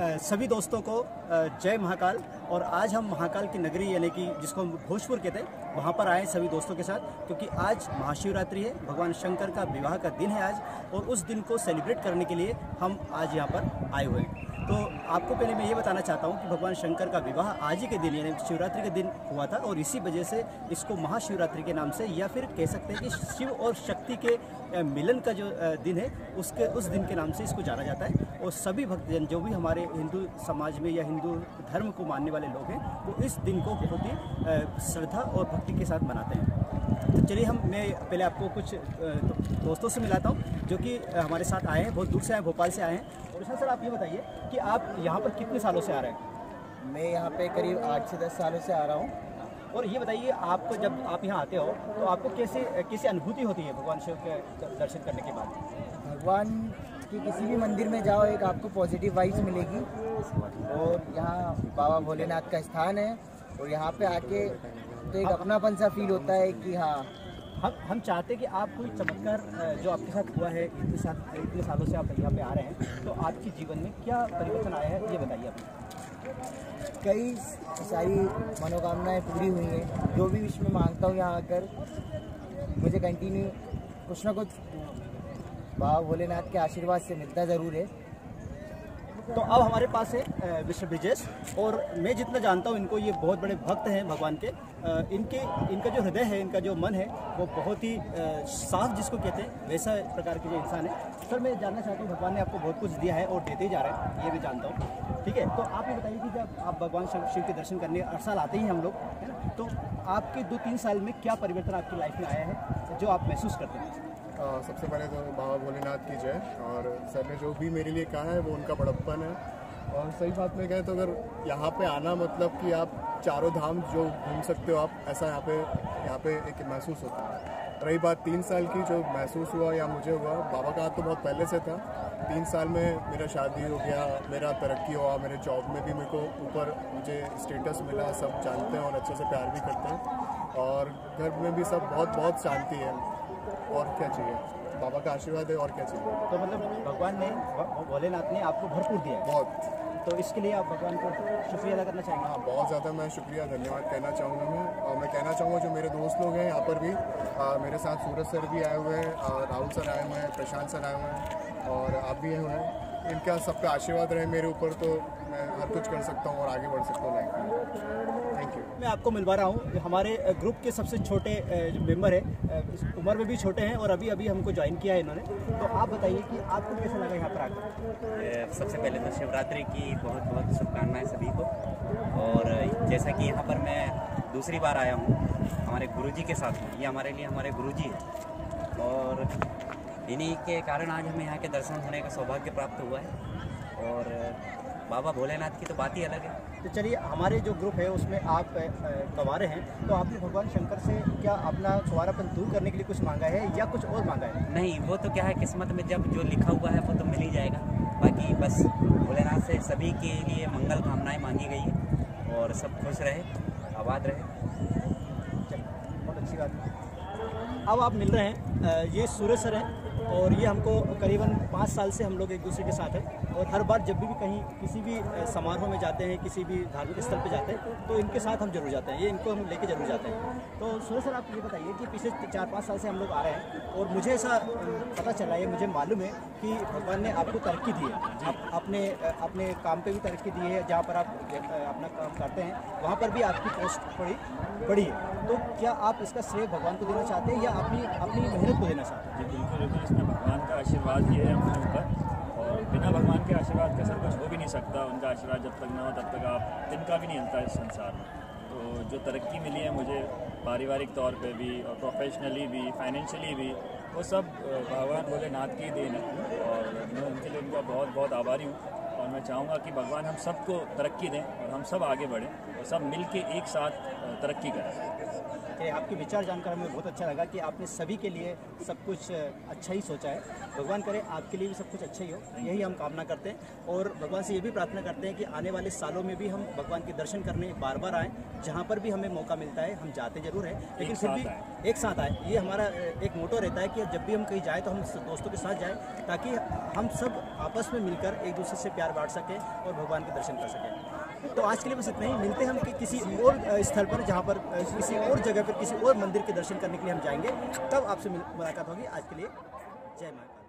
सभी दोस्तों को जय महाकाल। और आज हम महाकाल की नगरी यानी कि जिसको हम भोजपुर कहते हैं वहाँ पर आए सभी दोस्तों के साथ, क्योंकि आज महाशिवरात्रि है, भगवान शंकर का विवाह का दिन है आज, और उस दिन को सेलिब्रेट करने के लिए हम आज यहाँ पर आए हुए हैं। तो आपको पहले मैं ये बताना चाहता हूँ कि भगवान शंकर का विवाह आज ही के दिन यानी शिवरात्रि के दिन हुआ था, और इसी वजह से इसको महाशिवरात्रि के नाम से, या फिर कह सकते हैं कि शिव और शक्ति के मिलन का जो दिन है उस दिन के नाम से इसको जाना जाता है। और सभी भक्तजन जो भी हमारे हिंदू समाज में या हिंदू धर्म को मानने वाले लोग हैं वो इस दिन को बहुत ही श्रद्धा और भक्ति के साथ मनाते हैं। तो चलिए मैं पहले आपको कुछ दोस्तों से मिलाता हूँ जो कि हमारे साथ आए हैं, बहुत दूर से आए, भोपाल से आए हैं। और सर आप ये बताइए कि आप यहाँ पर कितने सालों से आ रहे हैं? मैं यहाँ पे करीब 8 से 10 सालों से आ रहा हूँ। और ये बताइए आपको जब आप यहाँ आते हो तो आपको कैसी अनुभूति होती है भगवान शिव के दर्शन करने के बाद? भगवान की किसी भी मंदिर में जाओ एक आपको पॉजिटिव वाइब्स मिलेगी। और यहाँ बाबा भोलेनाथ का स्थान है, और यहाँ पे आके तो एक अपनापन सा फील होता है कि हाँ हम चाहते हैं कि आप कोई चमत्कार जो आपके साथ हुआ है, इतने सालों से आप यहाँ पे आ रहे हैं, तो आपके जीवन में क्या परिवर्तन आया है ये बताइए आप। कई सारी मनोकामनाएं पूरी हुई हैं। जो भी विश में मांगता हूँ यहाँ आकर मुझे कंटिन्यू कुछ ना कुछ बाबा भोलेनाथ के आशीर्वाद से मिलता ज़रूर है। तो अब हमारे पास है मिस्टर ब्रिजेश, और मैं जितना जानता हूँ इनको, ये बहुत बड़े भक्त हैं भगवान के। इनका जो हृदय है, इनका जो मन है वो बहुत ही साफ जिसको कहते हैं वैसा प्रकार के जो इंसान है। सर मैं जानना चाहता हूँ, भगवान ने आपको बहुत कुछ दिया है और देते ही जा रहे हैं, ये मैं जानता हूँ, ठीक है। तो आप ये बताइए कि जब आप भगवान शिव के दर्शन करने हर साल आते ही हम लोग, है ना, तो आपके 2-3 साल में क्या परिवर्तन आपकी लाइफ में आया है जो आप महसूस करते हैं? सबसे पहले तो बाबा भोलेनाथ की जय। और सर ने जो भी मेरे लिए कहा है वो उनका बड़प्पन है। और सही बात में कहें तो अगर यहाँ पे आना मतलब कि आप चारों धाम जो घूम सकते हो आप, ऐसा यहाँ पे एक महसूस होता है। रही बात 3 साल की, जो महसूस हुआ या मुझे हुआ, बाबा का हाथ तो बहुत पहले से था। 3 साल में मेरा शादी हो गया, मेरा तरक्की हुआ, मेरे जॉब में भी मेरे को ऊपर मुझे स्टेटस मिला, सब जानते हैं और अच्छे से प्यार भी करते हैं। और घर में भी सब बहुत शांति है। और क्या चाहिए? बाबा का आशीर्वाद है, और क्या चाहिए? तो मतलब भगवान ने, भोलेनाथ ने आपको भरपूर दिया है बहुत। तो इसके लिए आप भगवान को शुक्रिया अदा करना चाहेंगे? हाँ, बहुत ज़्यादा मैं शुक्रिया धन्यवाद कहना चाहूँगा मैं। और मैं कहना चाहूँगा जो मेरे दोस्त लोग हैं यहाँ पर भी, मेरे साथ सूरज सर भी आए हुए हैं, राहुल सर आए हुए हैं, प्रशांत सर आए हुए हैं, और आप भी आए हुए हैं। इनका सबका आशीर्वाद रहे मेरे ऊपर, तो मैं हर कुछ कर सकता हूँ और आगे बढ़ सकता हूँ लाइफ में। Thank you. मैं आपको मिलवा रहा हूँ हमारे ग्रुप के सबसे छोटे जो मेंबर है, उम्र में भी छोटे हैं और अभी हमको ज्वाइन किया है इन्होंने। तो आप बताइए कि आपको कैसा लगा यहाँ पर आकर? सबसे पहले तो शिवरात्रि की बहुत शुभकामनाएं सभी को। और जैसा कि यहाँ पर मैं दूसरी बार आया हूँ हमारे गुरुजी के साथ में, ये हमारे लिए हमारे गुरुजी है, और इन्हीं के कारण आज हमें यहाँ के दर्शन होने का सौभाग्य प्राप्त हुआ है। और बाबा भोलेनाथ की तो बात ही अलग है। तो चलिए, हमारे जो ग्रुप है उसमें आप गंवारे हैं, तो आपने भगवान शंकर से क्या अपना कुंवारापन दूर करने के लिए कुछ मांगा है या कुछ और मांगा है? नहीं, वो तो क्या है, किस्मत में जब जो लिखा हुआ है वो तो मिल ही जाएगा। बाकी बस भोलेनाथ से सभी के लिए मंगल कामनाएं मांगी गई है, और सब खुश रहे, आबाद रहे। चलिए, बहुत अच्छी बात है। अब आप मिल रहे हैं, ये सूरज सर हैं, और ये हमको करीबन 5 साल से हम लोग एक दूसरे के साथ हैं। और हर बार जब भी कहीं किसी भी समारोह में जाते हैं, किसी भी धार्मिक स्थल पे जाते हैं, तो इनके साथ हम जरूर जाते हैं, ये इनको हम लेके जरूर जाते हैं। तो सूरज सर, आप ये बताइए कि पिछले 4-5 साल से हम लोग आ रहे हैं, और मुझे ऐसा पता चला है, मुझे मालूम है कि भगवान ने आपको तरक्की दी है, अपने काम पे भी तरक्की दी है। जहाँ पर आप अपना काम करते हैं वहाँ पर भी आपकी पोस्ट बड़ी है। तो क्या आप इसका श्रेय भगवान को देना चाहते हैं या अपनी मेहनत को देना चाहते हैं? जी बिल्कुल, इसमें भगवान का आशीर्वाद ही है अपने ऊपर, और बिना भगवान के आशीर्वाद का सब कुछ हो भी नहीं सकता। उनका आशीर्वाद जब तक ना हो तब तक आप तिनका भी नहीं हिलता इस संसार में। तो जो तरक्की मिली है मुझे पारिवारिक तौर पे भी और प्रोफेशनली भी, फाइनेंशियली भी, वो सब भगवान भोलेनाथ की देन है, और मैं उनके लिए उनका बहुत आभारी हूँ। और मैं चाहूँगा कि भगवान हम सबको तरक्की दें और हम सब आगे बढ़ें और सब मिल के एक साथ तरक्की करें। आपके विचार जानकर हमें बहुत अच्छा लगा कि आपने सभी के लिए सब कुछ अच्छा ही सोचा है। भगवान करे आपके लिए भी सब कुछ अच्छा ही हो, यही हम कामना करते हैं। और भगवान से ये भी प्रार्थना करते हैं कि आने वाले सालों में भी हम भगवान के दर्शन करने बार आएँ। जहाँ पर भी हमें मौका मिलता है हम जाते जरूर हैं, लेकिन फिर भी एक साथ आए। ये हमारा एक मोटो रहता है कि जब भी हम कहीं जाएँ तो हम दोस्तों के साथ जाएँ, ताकि हम सब आपस में मिलकर एक दूसरे से प्यार काट सकें और भगवान के दर्शन कर सकें। तो आज के लिए बस इतना ही, मिलते हैं हम कि किसी और स्थल पर जहाँ पर किसी और जगह पर किसी और मंदिर के दर्शन करने के लिए हम जाएंगे, तब आपसे मुलाकात होगी। आज के लिए जय महाकाल।